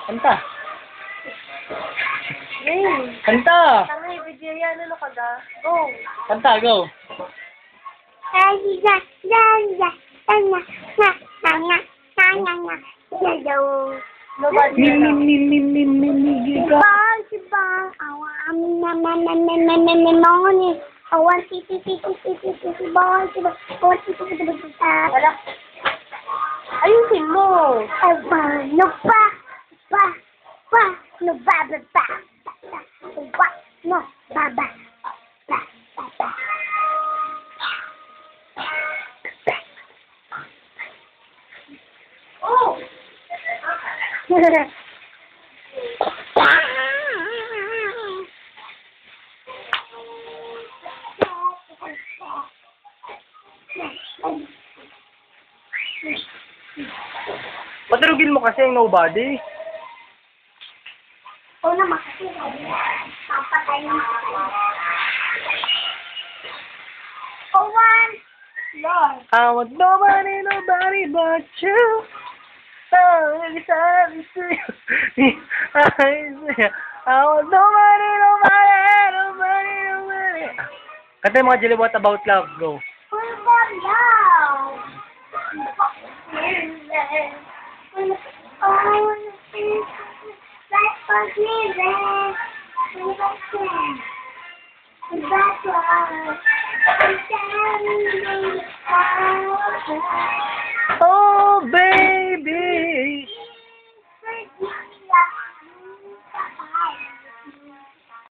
Kanta. Hey. Kanta. Tangay, video yan. Ano ka da? Go. Kanta, go. Nobody Mim, na. mim, mim, mim, mim, mim, mim, mim. Wala. Ayusin mo. Oh! Paturugin mo kasi yung nobody. Oo naman kasi. Papatay mo. One. Lord. I want nobody, nobody but you. Oh, it's to you. I want nobody, nobody, nobody, nobody. Kanta yung mga Jelly What About Love, go. What about love? Oh, baby.